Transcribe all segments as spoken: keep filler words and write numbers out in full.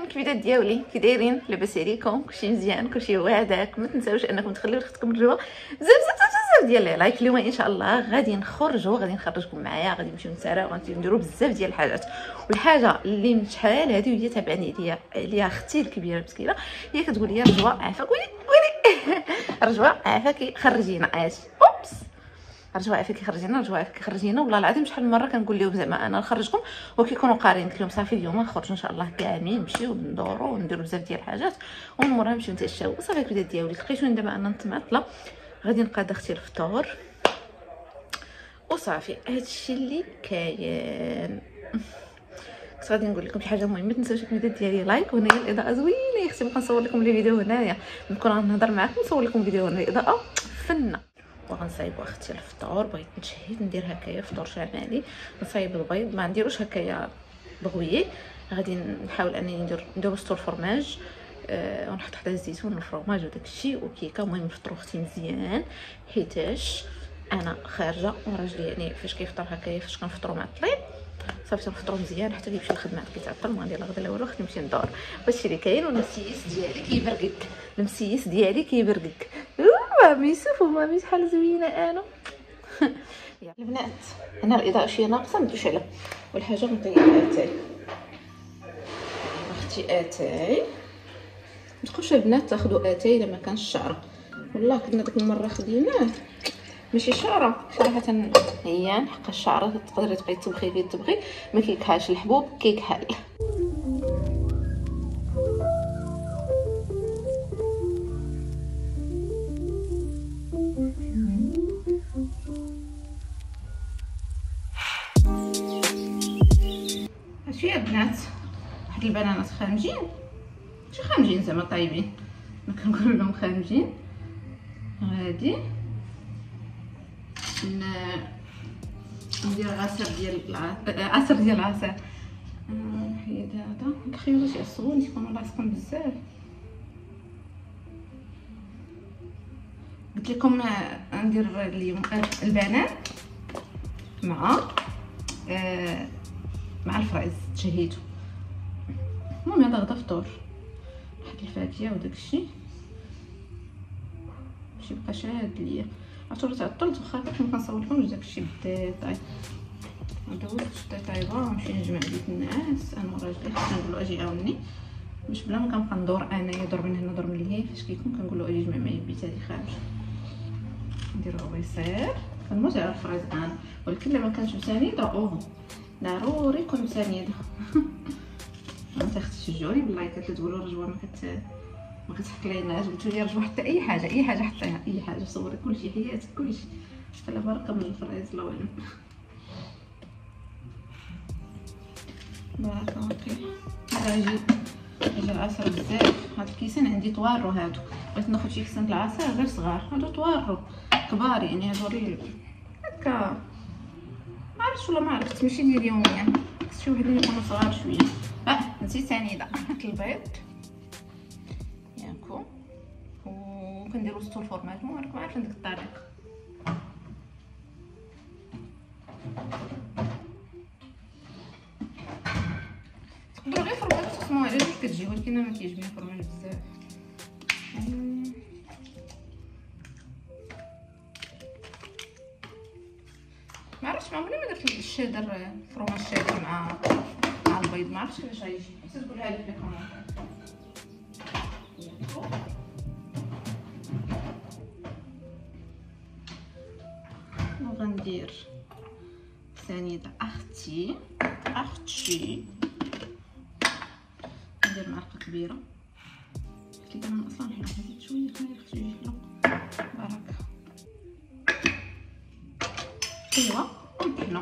الكبيدات ديالي كي دايرين؟ لاباس عليكم؟ كلشي مزيان؟ كلشي واعدك؟ ما تنساوش انكم تخليو لختكم الجوا بزاف بزاف بزاف ديال لي لايك. اليوم ان شاء الله غادي نخرجوا، غادي نخرجكم معايا، غادي نمشيو نسراو، غادي نديروا بزاف ديال الحاجات. والحاجه اللي من شحال هذه وهي تابعني ليا ليا اختي الكبيره مسكينه، هي كتقول لي رجوه عافاك ويلي ويلي رجوه عافاك خرجينا عاش اوبس رجوه عافاك خرجينا رجوه عافاك خرجينا. والله العظيم شحال من مره كنقول لهم زعما انا نخرجكم وكيكونوا قارين. قلت لهم صافي اليوم نخرجوا ان شاء الله كاملين، نمشيو ندوروا ونديروا بزاف ديال الحاجات ومن موراها نمشيو نتعشاو وصافي. البدايه ديالي لقيتوني دابا انا نتماطله، غادي نقاد اختي الفطور وصافي. هادشي اللي كاين. كنت غادي نقول لكم شي حاجه مهمه، ما تنساوش الفيديو ديالي لايك. وهنايا الاضاءه زوينه يا اختي، بغا نصور لكم لي فيديو هنايا، نكون غنهضر معكم نصور لكم فيديو هنا الاضاءه فنه. وغنصايبوا اختي الفطور، بغيت نتشهد ندير هكايا فطور شمالي، نصايب البيض، ما نديروش هكايا بغويه، غادي نحاول انني ندير نديرو سطور فرماج أه ونحط حدا الزيتون والفرماج وداك الشيء وكيكه. المهم نفطروا اختي مزيان حيتاش انا خارجه وراجلي يعني فاش كيفطر هكايا فاش كنفطروا معطلين صافي تنفطروا مزيان حتى كيمشي الخدمه كيتعطل. ما غادي لا غدا لا والو، خصني نمشي ندور. هادشي اللي كاين. والمسيس ديالي كيبرقك، المسيس ديالي كيبرقك. مامي شوفوا مامي شحال زوينه انا. يا البنات انا الاضاءه شي ناقصه ندوش على والحاجه نطيب اتاي اختي اتاي. ما تقولوش البنات تاخذوا اتاي الا ما كانش شعره، والله كنا ديك المره خديناه ماشي شعره صراحه هيان حق الشعره تقدري تبغي تطبخي فيه تبغي، ما كيكحالش الحبوب كيكحل. هادشي يا بنات واحد البنانات خامجين، ماشي خامجين زعما طايبين، ما كنقول لهم خامجين. غادي ندير عصير ديال عصير ديال العصير. نحيد هذا نخليو باش يعصبون يكونوا لاصقين بزاف. قلت لكم ندير اليوم البنان مع آه مع الفرايز تشهيتو. المهم هذا غدا فطور، واحد الفاكهه وداك الشيء باش يبقى شاد ليا. عرفتوا تعطلت واخا كنت كنصور لكم داك الشيء بالديتاي. دوزت الديتاي با نمشي نجمع بيت الناس انا وراجلي، حتى نقول له اجي عاوني باش بلا ما كنبقى ندور انايا دور من هنا دور من لهيه. فاش كيكون كنقول له اجي جمع معايا البيت هذه خارج. نديرو عويصير كنموت على الفرايز انا، ولكن لما كانش مسانيده اوه ضروري يكون مسانيده. انت اختي تشجعوني باللايكات تقولوا رجوه ما كت ما كتحط ليناش، قلتوا لي رجوه حتى اي حاجه اي حاجه حطيها اي حاجه صوري كلشي حياتك كلشي على بركه من الفرايز. الله اعلم بارك الله فيك. هذا يجي يجي العصير بزاف. هاد الكيسان عندي طوارو، هادو بغيت ناخذ شي كيسان العصير غير صغار، هادو طوارو كبار يعني هادو ري هكا ما عرفتش والله ما عرفت ماشي ديال اليوميه، خص شي وحدين يكونوا صغار شويه. اه نسيت ثاني دا البيض ياكو وكنديرو ستو الفورماج. ما عارفه ديك الطريقه. تقدروا غير فرماج تقسموها على جوج كتجي، ولكن انا ما كيعجبني الفرماج بزاف. ما عرفتش ما عمرني ما درت الشيدر فرماج شيدر مع مع البيض، ما عرفتش كيفاش غيجي. حتى تقولها لي في الكومونتير. وغندير سنيده اختي اختي ندير معلقه كبيره. قلت لك انا اصلا حنا زيد شويه خلي اختي يجي حلو بركه. ايوا ونطحنوا.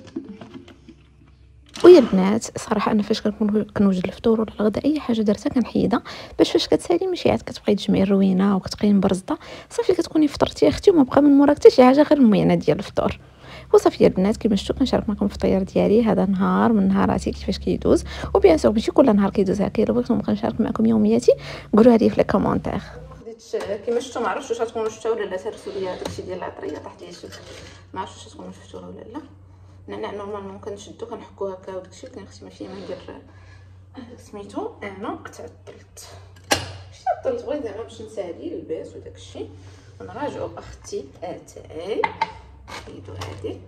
ويا البنات صراحه انا فاش كنكون كنوجد الفطور ولا الغداء اي حاجه درتها كنحيدها باش فاش كتسالي ماشي عاد كتبقاي تجمعي الروينه وكتبقاي مبرزطه صافي كتكوني فطرتي اختي وما بقى من مورا حتى شي حاجه غير الميانه ديال الفطور. وصافي يا البنات كيما شفتوا كنشارك معكم الفطير ديالي هذا نهار من نهاراتي كيفاش كيدوز. وبيان سور ماشي كل نهار كيدوز هكا، الا بغيتو نبقى نشارك معكم يومياتي قولوها لي في لي كومونتير. خديت كيما شفتوا ما عرفتش واش غتكونوا شفتوا ولا لا، ترسلوا لي داكشي ديال العطريه طاح لي الشوك، ما عرفتش واش غتكونوا شفتوها ولا لا. النعناع نورمالمون كنشدو كنحكو هكا وداكشي، ولكن اختي ماشي ما ندير هذا سميتو انا كنت عطلت شي عطلت بغيت زعما باش نسالي اللباس وداك الشيء ونراجعو اختي اتاي نحيدو هادي.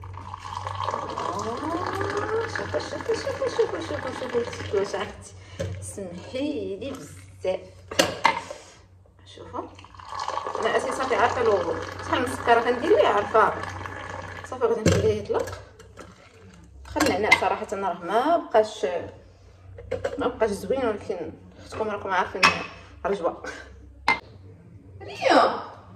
شوفوا شوفوا شوفوا شوفوا شوفوا شوفوا شوفوا واش اختي سمحيلي بزاف. شوفوا انا اساسا صافي عارفه لو شحال من سكر غندير ليه عارفه صافي غادي نخليه يطلق. خا النعناع صراحه راه ما بقاش ما بقاش زوين ولكن اختكم راكم عارفين رجوه. ريا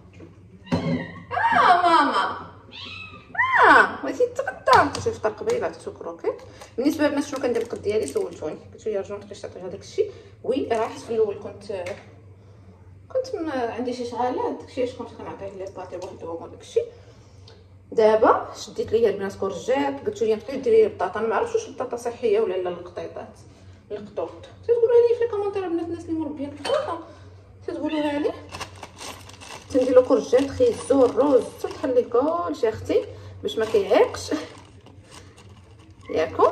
اه ماما اه بغيتي تغدى تفطر قبيله درتو كروكيت. بالنسبه للناس شنو كندير القد ديالي سولتوني قلت لي رجعوا كيفاش تعطيو هذاك الشيء. وي راه حيت في الاول كنت كنت عندي شي شعالات داكشي علاش كنت كنعطيه لي باتي بوحدهم وداك الشيء. دابا شديت ليا البنات كورجيت قلتو لي نقدر ديري البطاطا ما عرفتش واش البطاطا صحيه ولا لا القطيطات القطوط. تقولوا لي في الكومونتير البنات الناس اللي مربيين البطاطا تقولوها لي. تندير له كورجيت خيزو الروز تحلي كلشي اختي باش ما كيعيقش ياكم.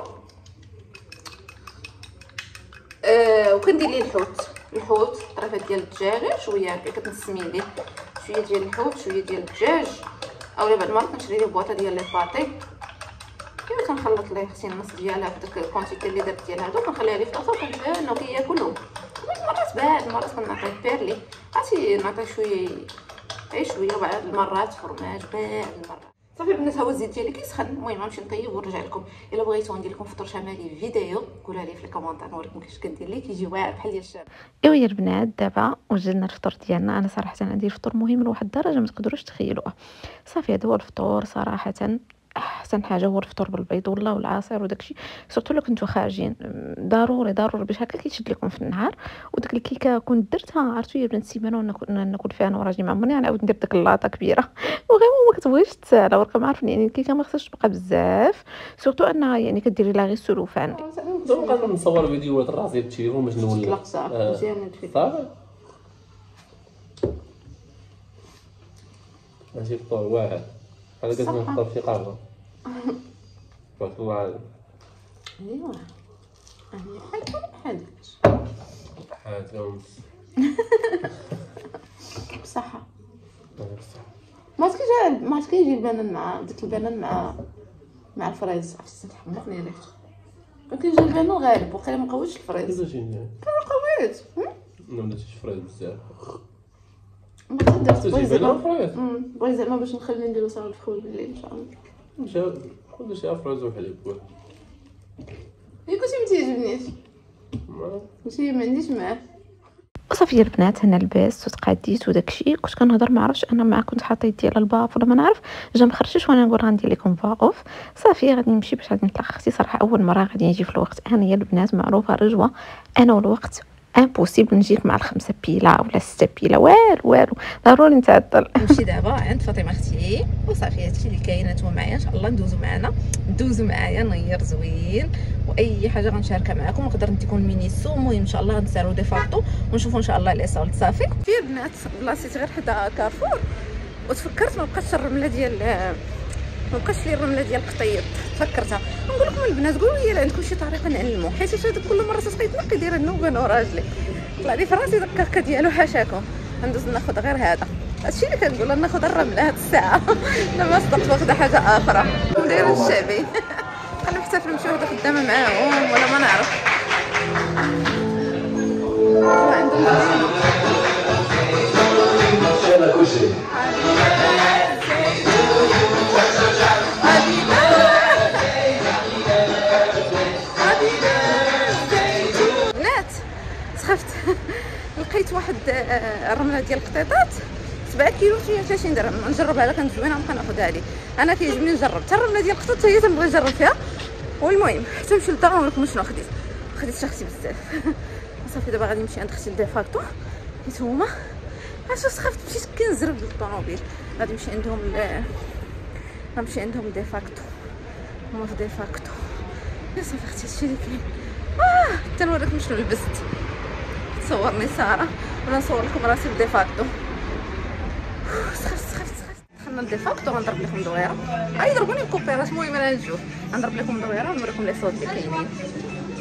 آه وكندير ليه الحوت الحوت طريفات ديال الدجاج شويه هكا كتنسمي ليه شويه ديال الحوت شويه ديال الدجاج اولا بعد المرات كنشري ليه بواطه ديال لي باتي كيما كنخلط ليه اختي النص ديالها بداك الكونتيتي اللي درت ديال هادو كنخليها ليه في الاخر كنتبانو كياكلو. مرات بعد المرات كنعطيه بيرلي عرفتي نعطيه شويه غير شويه بعد المرات فرماج بعد المرات صافي البنات. هو الزيت ديالي كيسخن المهم غنمشي نطيب ونرجع لكم. الا بغيتو ندير لكم فطور شمالي فيديو قولوا لي في الكومونتير نوريكم كيفاش كندير ليه كيجي واعر بحال ديال الشام. ايوا يا البنات دابا وجدنا الفطور ديالنا. انا صراحه عندي الفطور مهم لواحد الدرجه ما تقدروش تخيلوها. صافي هذا هو الفطور صراحه احسن حاجه هو الفطور بالبيض ولا والعصير وداكشي سورتو الا كنتو خارجين ضروري ضروري باش هكا كيشد لكم في النهار. وديك الكيكه كنت درتها عرفتو يا بنات السيمانه ناكل فيها انا وراجلي ما عمرني نعاود ندير ديك اللاطه كبيره وغير ما كتبغيش تسالى ورقم عارفين يعني الكيكه ما خصهاش تبقى بزاف سورتو انها يعني كديري لها غير السلوفان. دابا نصور فيديوهات راسي بالتليفون باش نولي طلق صافي مزيان صافي ماشي فطور واعر بحال هكا نفطر في قهوه فطور ايوا انا بحال بحال بحال بصحه ما تكيجي ما تكيجي البنان مع ديك البنان مع مع الفريز عرفتي تحمقني ريحته كيجي البنان غالب وقيلا ما قويتش الفريز كيفاش قويت ما بلاتيش فريز بزاف ما تقدرش بغيت زعما بغيت زعما باش نخلي نديرو صاله الفخول بالليل ان شاء الله مشى كل شيء فريز وحليب هي كلشي ما تيعجبنيش كلشي ما عنديش معاه. وصافي البنات هنا لبست وتقاديت وداكشي كنت كنهضر ما عرفتش انا مع كنت حطيت ديال الباف ولا ما نعرف جا مخرجش وانا نقول غندير لكم باوف. صافي غادي نمشي باش غادي نطلق اختي صراحه اول مره غادي نجي في الوقت. انا يا البنات معروفه رجوه انا والوقت امبوسيبل نجيك مع الخمسه بيلا ولا سته بيلا والو والو ضروري نتعطل. نمشي دابا عند فاطمه اختي وصافي هادشي اللي كاين نتوما معايا ان شاء الله ندوزو معنا ندوزو معايا نير زوين واي حاجه غنشاركها معكم نقدر نديكم مينيسو. المهم ان شاء الله غنسالو دي فاطو ونشوفوا ان شاء الله لي صولت. صافي في البنات بلاصتي غير حدا كارفور وتفكرت ما بقاتش الرمله ديال ما بقاش لي الرمله ديال القطيط تفكرتها نقول لكم البنات قولوا لي عندكم شي طريقه نعلمو حيت هذا كل مره تبقى يتنقي دايره النوبه انا وراجلي طلع لي في راسي داك الكاكا ديالو حاشاكم غندوز ناخذ غير هذا هادشي اللي كنقول ناخذ الرمله هاد الساعه لما صدقت واخده حاجه اخرى دايره الشعبي غنحتفل نمشي وحده خدامه معاهم ولا ما نعرف عندهم لقيت واحد الرمله ديال القطيطات سبعة كيلو فيها ثلاثين درهم نجربها لك كانت زوينه نبقى ناخذها لي. انا كيعجبني نجرب حتى الرمله ديال القطيط هي تنبغي نجرب فيها. والمهم حتى نمشي للدار ونقول لكم شنو خديت خديت شخصي بزاف. صافي دابا غادي نمشي عند اختي لديفاكتو حيت هما علاش سخفت مشيت كنزرب بالطوموبيل غادي نمشي عندهم ل غنمشي عندهم لديفاكتو هما في ديفاكتو. صافي اختي هادشي اللي كاين. اه تنوريكم شنو لبست صورني ساره ولا نصور لكم راسي بديفاكتو. سخفت سخفت سخفت دخلنا لديفاكتو غنضرب لكم دويره غيضربوني بكوبيرات. المهم انا نشوف غنضرب لكم دويره ونوريكم لي صوت اللي كاينين.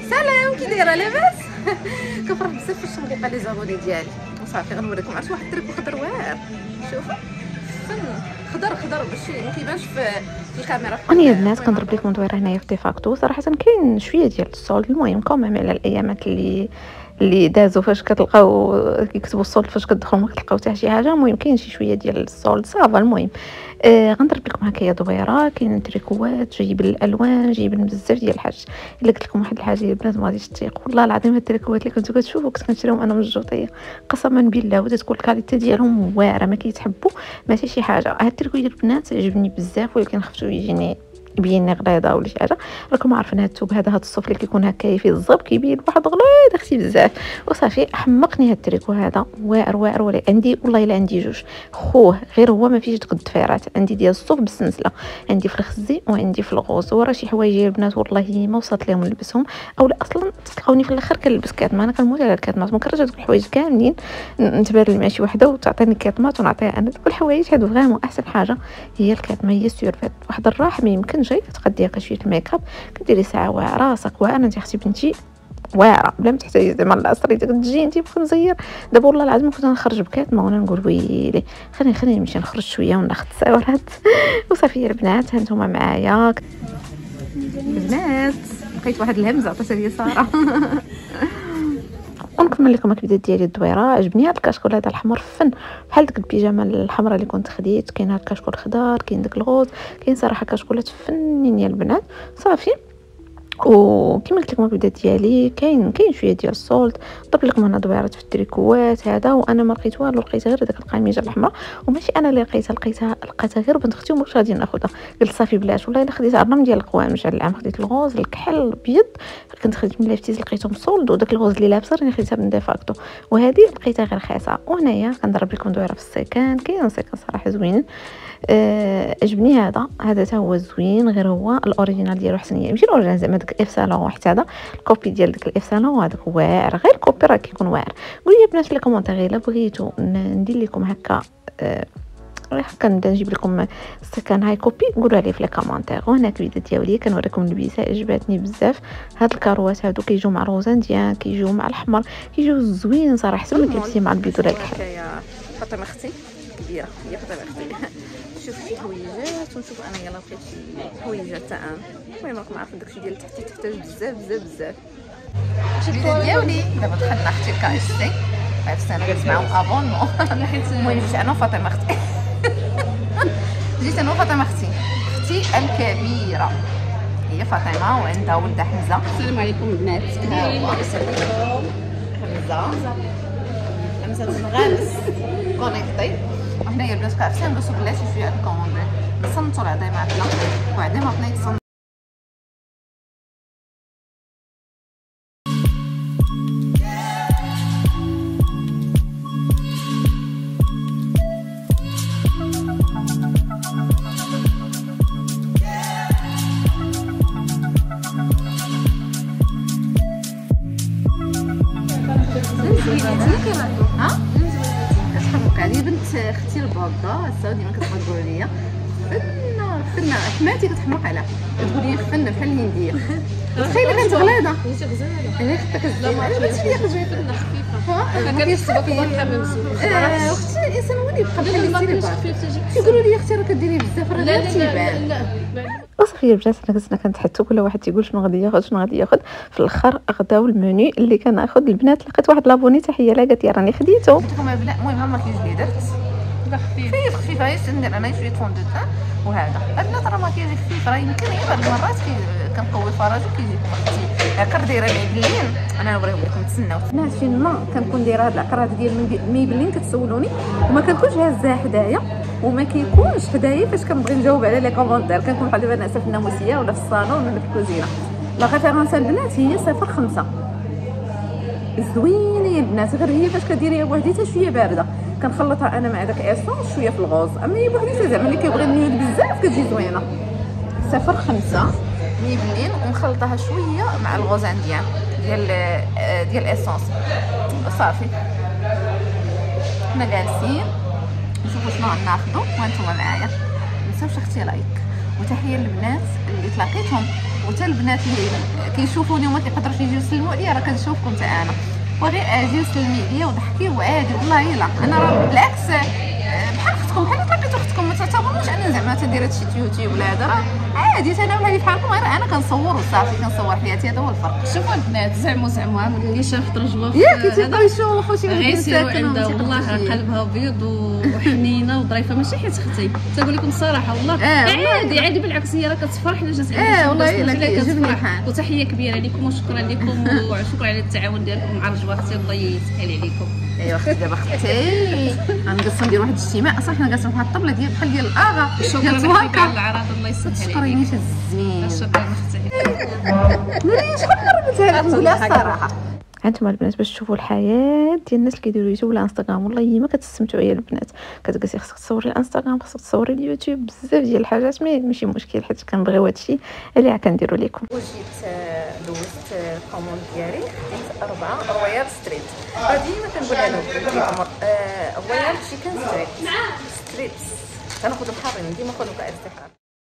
سلام كي دايره لاباس؟ كنفرح بزاف في الشغل ديال لي زابوني ديالي وصافي غنوريكم عرفتوا واحد التريك خضر واعر شوفوا فن خضر خضر باش ما كيبانش في الكاميرا. انا يا البنات كنضرب لكم دويره هنايا في ديفاكتو صراحه كاين شويه ديال الصولد المهم كوميم على الايامات اللي اللي دازوا فاش كتلقاو كيكتبوا الصولد فاش كتدخلوا ما كتلقاو حتى شي حاجه المهم كاين شي شويه ديال الصولد صافا المهم آه غنضرب لكم هكايا دويره كاين تريكوات جايب الالوان جايب بزاف ديال الحاجات. الا قلت لكم واحد الحاجه يا البنات ما غاديش تثيقوا والله العظيم هاد التريكوات اللي كنتو كتشوفوا كنت كنشريهم انا من الجوطيه قسما بالله وتتكون الكاليتي ديالهم واعره ما كيتحبوا ماشي شي حاجه. هاد التريكو ديال البنات عجبني بزاف ولكن خفتو يجيني يبين غليظه ولا شي حاجه. راكم عارفين هاد الثوب هذا هاد الصوف اللي كيكون هكايا فيه الزب كيبين واحد غليظ اختي بزاف وصافي حمقني هاد التريكو هذا واعر واعر ولا عندي والله الا عندي جوج خوه غير هو ما فيش ديك الضفيرات عندي ديال الصوف بالسلسله عندي في الخزي وعندي في الغوز وراه شي حوايج يا البنات والله ما وصلت لهم نلبسهم اولا اصلا تلقاوني في الاخر كنلبس كاتمه. انا كنموت على الكاتمات ما كنرجع دوك الحوايج كاملين نتبادل مع شي وحده وتعطيني كاتمات ونعطيها انا. دوك الحوايج هادو فريمون احسن حاجه هي الكاتمه هي سيرفيت واحد الراحه ما يمكنش غير تقدي شويه الميك اب كديري ساعه واعره راسك واعره انت اختي بنتي واعره بلا ما تحتاجي زعما العصري تجي انت مخنزير. دابا والله العظيم كنت نخرج بكاتمه وانا نقول ويلي خليني خليني نمشي نخرج شويه وناخذ تصاورات وصافي يا البنات هانتوما معايا البنات لقيت واحد الهمزه عطاتها لي ساره ونكمل لكم الكبدات ديالي الدويره. عجبني هذا الكاشكول هذا الاحمر فن بحال ديك البيجامه الحمراء اللي كنت خديت. كاين هذا الكاشكول خضار كاين داك الغوز كاين صراحه كاشكولات فنين يا البنات صافي. وكما قلت لكم الكبدات ديالي كاين كاين شويه ديال الصولت ضرب لكم انا دويرات في التريكوات هذا وانا ما لقيت والو لقيت غير داك القميجه الحمراء وماشي انا اللي لقيتها لقيتها لقيتها غير بنت اختي ومش غادي ناخذها قلت صافي بلاش والله الا خديت عرض ديال القوامج على العام خديت الغوز الكحل الابيض كنت خديت من لافتيز لقيتهم صولد وداك الغوز اللي لابسه راني خديتها من ديفاكتو وهذه لقيتها غير رخيصه. وهنايا كنضرب لكم دويره في السيكان كاين سيكان صراحه زوينين أه عجبني هذا هذا حتى هو زوين غير هو الاوريجينال ديالو حسنيه ماشي الاوريجينال زعما داك اف سالون واحد هذا الكوبي ديال داك الاف سالون هذاك واعر غير كوبي راه كيكون واعر. قولوا لي بنات في الكومونتير الا بغيتو ندير لكم هكا أه هكا نبدا نجيب لكم السكان هاي كوبي قولوا لي في الكومونتير. وهنا الكبيده ديالي كنوريكم اللبسه عجبتني بزاف هاد الكاروات هادو كيجيو مع الروزان ديال كيجيو مع الاحمر كيجيو زوين صراحه حتى ما كيلبسي مع البيض ولا الكحل. يا فاطمه اختي كبيره هي فاطمه اختي شوف شي حويجات ونشوف انا يلا لقيت شي حويجات تاع المهم راكم عارفين داكشي ديال تحتي تحتاج بزاف بزاف بزاف. الكبيده ديالي دابا دخلنا اختي الكا اس سي عرفتي انا درت معاهم ابونمون المهم جيت انا وفاطمه اختي جيت انا وفاطمه اختي اختي الكبيره هي فاطمه وعندها ولدها حمزه. السلام عليكم البنات. ها هو حمزه حمزه المغالس كونيكتي. وحنايا البنات عرفتي نلبسو بلاتي شويه هاد الكوموندي نصنتو العظيماتنا وعظيماتنا يتصنتو ها كتحرك عليا بنت اختي الباضه السعوديه ما كتبغي تقول ليا فنه فنه حماتي كتحمق عليها كتقول لي فنه بحال الهنديه تخيلي كانت غلاده انت غزاله انا خدتك الزين لا على ما بنت ليا خرجت فنه خفيفه ها كان يحسبك مرحبا اختي الانسان هو اللي يبقى بحال لا اللي خفيف تجي كيقولوا لي اختي راه كديري بزاف راه لا غير لا تيبان لا وصافي البنات انا كنت كنتحتو كل واحد تيقول شنو غادي ياخذ شنو غادي ياخذ في الاخر غداو المنيو اللي كناخذ البنات لقيت واحد لابوني تحيه لها قالت لي راني خديتو قلت لكم البنات المهم ها الماكياج اللي درت خفيف خفيف خفيف هاي ندير انا شويه فون دو تان وهذا البنات راه ماكياج خفيف راه يمكن غير بعض المرات كنقوي فرجو كيجي وقتي عكر دايره الميبلين انا نوريهم لكم تسناو الناس فين ما كنكون دايره هاد العكر هذا ديال الميبلين كتسولوني وما كنكونش هازاها حدايا وما كيكونش حدايا فاش كنبغي نجاوب على لي كومونتير كنكون بحال دابا ناعسه في الناموسيه ولا في الصالون ولا في الكوزينه. لا ريفيرونس البنات هي صفر خمسة زوينه يا البنات غير هي فاش كديريها بوحديتها شويه بارده كنخلطها انا مع داك ايسونس شويه في الغوز اما هي بوحديتها زعما اللي كيبغي النيود بزاف كتجي زوينه. صفر خمسة ميبلين ونخلطها شويه مع الغوزان ديال ديال ديال ايسونس صافي. حنا جالسين نشوفوا شنو غناخذوا وانتم معايا. ما تنساوش اختي لايك وتحيه للبنات اللي تلاقيتهم وتا البنات اللي كيشوفوني وما كيقدروش يجيو يسلموا عليا راه كنشوفكم حتى انا، وغير اجي وسلمي عليا وضحكي وعادي والله الا انا راه بالعكس بحال اختكم بحال طلقيت اختكم. ما تعتبروش انا زعما تندير هادشي يوتيوب ولا هذا، راه عادي انا بحالي بحالكم، غير انا كنصور وصافي كنصور حياتي، هذا هو الفرق. شوفوا البنات زعموا زعما اللي شاف رجوه ياك تيبقاو يشوفوا شي غير واحد يسيروا ساكن عندها والله قلبها بيض وحنينه وظريفه ماشي حيت اختي، تقول لكم الصراحه والله عادي عادي بالعكس هي راه كتفرح الا جات اه والله الا كيعجبني الحال. وتحيه كبيره لكم وشكرا لكم وشكرا على التعاون ديالكم مع رجوه اختي، الله يسهل عليكم. ايوا اختي دابا اختي غنقص ندير واحد الاجتماع، اصلا حنا جالسين فواحد الطبله ديال بحال ديال الاغا شكرا لك على العراض، الله يسهل عليك. شكرا نيش الزين. شكرا اختي. ناري شحال مره قلتها لك نقولها الصراحه. هانتوما البنات باش تشوفوا الحياه ديال الناس اللي كيديروا يوتيوب ولا انستغرام، والله ما كتستمتعوا يا البنات. كتجلسي خصك تصوري الانستغرام، خصك تصوري اليوتيوب، بزاف ديال الحاجات مي ماشي مشكل حيت كنبغيو هادشي اللي كنديرو لكم. وجيت دوزت الكوموند ديالي حديت أربعة رويال ستريت، راه ديما كنقولها لهم كل عمر رويال تشيكن ستريت ستريبس كناخذهم حارين، ديما ناخذهم كارتحال.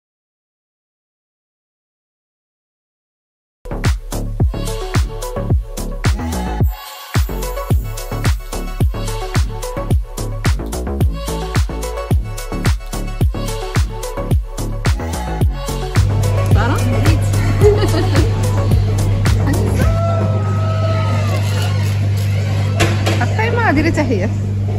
ديري تحيه.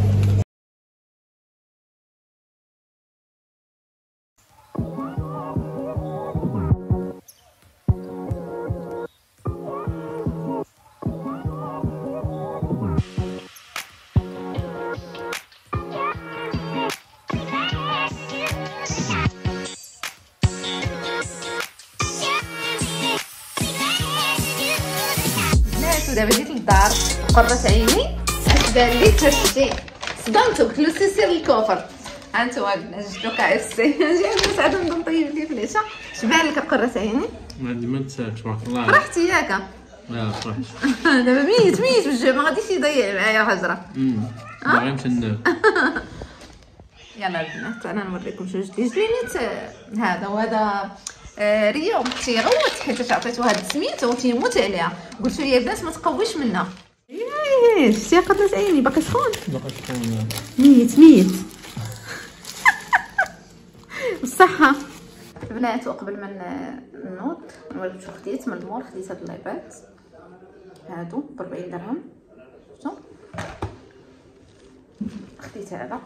دابا جيت للدار قرت عيني بان لي تشتي صدمت قلت له سي سير الكوفر. ها انتما البنات جبتو كا اف سي نجي عند مسعد نضم طيب لي فليشه. شبان لك قرت عيني؟ ما عندي ما نساك تبارك الله. فرحتي ياك؟ لا فرحت. دابا ميت ميت بالجو ما غاديش يضيع معايا هجره. امم باغي نتنى. يلا البنات انا نوريكم شنو جبت لي جبينيت هذا وهذا آه ريا ومختي غوت حيت عطيتو هاد السميت وتيموت عليها، قلت له يا البنات ما تقويش منها. ياه شتي قرت عيني باقي سخون باقي سخون ميت ميت. بالصحة البنات. وقبل ما نوض نوريكم شنو خديت من المول. خديت هاد اللايبات هادو ب أربعين درهم، شفتو خديت هذا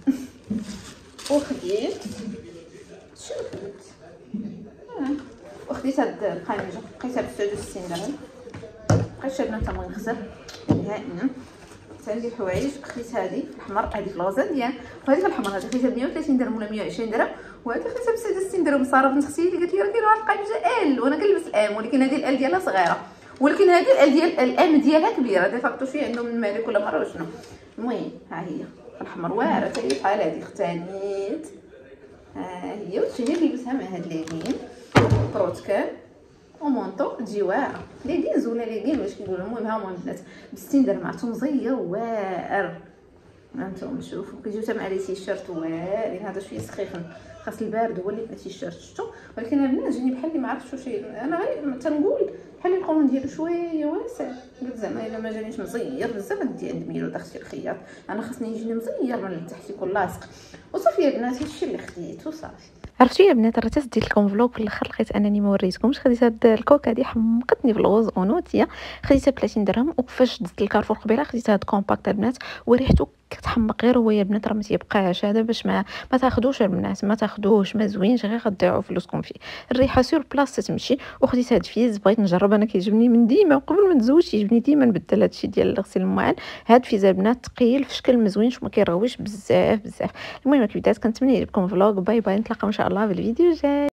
وخديت شنو خديت آه. وخديت هاد القميجه لقيتها ب ستة وستين درهم. بقيت شابه حتى ما نخسر نهائيا. عندي الحوايج خديت هذه الحمر، هذه في لوزاديان، وهذه الحمر هذه خديتها ب مية وثلاثين درهم ولا مية وعشرين درهم، وهذه خديتها ب ستة وستين درهم. صار بنت اختي اللي قالت لي راه كاين واحد القميجه ال وانا كنلبس الام، ولكن هذه الال ديالها صغيره، ولكن هذه الال ديال الام ديالها كبيره. دفعتو شي عندهم من مالك ولا مره وشنو. المهم ها هي الحمر واعره حتى هي بحال هذه اختانيت. ها هي وشي هي كيلبسها مع هاد ليغين بروتكال ومونطو تجي واعره. ليغينز ولا ليغين واش كيقولوا. المهم ها هما البنات ب ستين درهم عطو مزير واعر. هانتوما شوفوا كيجيو حتى مع لي تيشيرت واعرين. هذا شويه سخيفن خاص البارد هو اللي في التيشيرت شفتوا، ولكن البنات جاني بحال اللي ما عرفتش واش انا غير تنقول بحال القوم ديالو شويه واسع. قلت زعما الا ما جانيش مزير بزاف غادي عند ميلو داختي الخياط، انا خاصني يجيني مزير من التحت يكون لاصق. وصافي يا البنات هادشي اللي خديت وصافي. عرفتوا يا بنات راه تسديت لكم فلوق في الاخر لقيت انني ما وريتكمش. خديت هاد الكوكه هادي حمقتني في الغوز اونوتيا، خديتها ب ثلاثين درهم. وكيفاش دزت الكارفور قبيله خديت هاد كومباكت البنات وريحته كتحمق غير هو يا بنات. راه ما تيبقاش هذا باش ما ما تاخذوش البنات، ما تاخذوش ما زوينش غير غتضيعوا فلوسكم فيه. الريحه سور بلاصه تمشي. وخديت هاد فيز بغيت نجرب انا كيعجبني من ديما وقبل ما نتزوج تيعجبني ديما نبدل هادشي ديال غسيل المواعن. هاد فيز البنات ثقيل في شكل مزوينش وما كيرغويش بزاف بزاف. المهم البنات كنتمنى يعجبكم الفلوق. باي باي نتلاقاو ان شاء الله في الفيديو الجاي.